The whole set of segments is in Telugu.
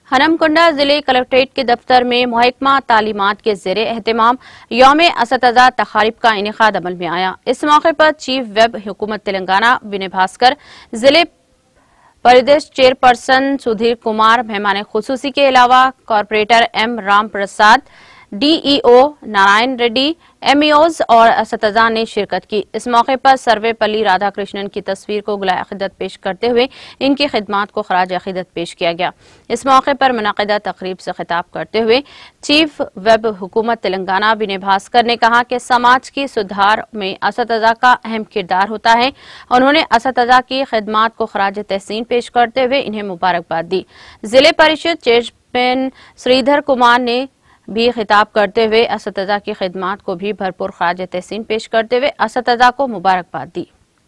हनमकुंडा जिले कलेक्ट्रेट के दफ्तर में महकमा तालीमात के ज़ेरे एहतमाम यौम असतज़ा तक़ारिब का इनेकाद अमल में आया। इस मौके पर चीफ वेब हुकूमत तेलंगाना विनय भास्कर, जिले परिदेश चेयरपर्सन सुधीर कुमार, मेहमान खुसूसी के अलावा corporator M Ram Prasad, DEO Narayan Reddy, MEOs और असतज़ा ने शिरकत की। इस मौके पर सर्वेपल्ली राधाकृष्णन की तस्वीर को गुलाए अक़ीदत पेश करते हुए इनकी खिदमात को खराज अक़ीदत पेश किया गया। इस मौके पर मुनक़िदा तक़रीब से खिताब करते हुए चीफ वेब हुकूमत तेलंगाना विनय भास्कर ने कहा कि समाज की सुधार में असतज़ा का अहम किरदार होता है। उन्होंने असतज़ा की खिदमात को खराज तहसीन पेश करते हुए इन्हें मुबारकबाद दी। जिले परिषद चेयरमैन श्रीधर कुमार ने भी खिताब करते हुए असतज़ा की खिदमात को भी भरपूर खराज तहसीन पेश करते हुए असतज़ा को मुबारकबाद दी।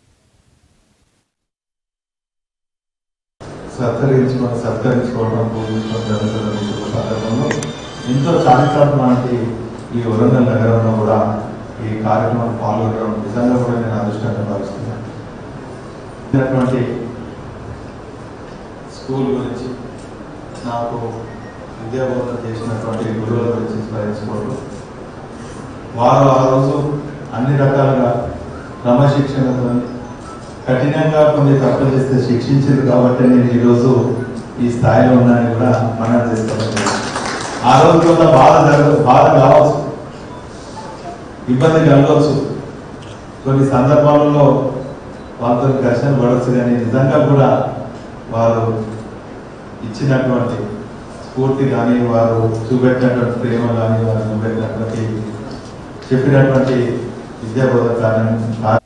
విద్యాబోధన చేసినటువంటి గురువుల గురించి స్మరించుకోవడం, వారు ఆ రోజు అన్ని రకాలుగా క్రమశిక్షణతో కఠినంగా కొన్ని తప్పులు చేస్తే శిక్షించారు కాబట్టి నేను ఈరోజు ఈ స్థాయిలో ఉన్నానని కూడా మనం చేస్తాను. ఆ రోజు కొంత బాధ కావచ్చు, ఇబ్బంది కలగవచ్చు, కొన్ని సందర్భాలలో వాళ్ళతో ఘర్షణ పడవచ్చు, కానీ నిజంగా కూడా వారు ఇచ్చినటువంటి స్ఫూర్తి కానీ, వారు చూపెట్టినటువంటి ప్రేమ కానీ, వారు చూపెట్టినటువంటి చెప్పినటువంటి విద్యాబోధన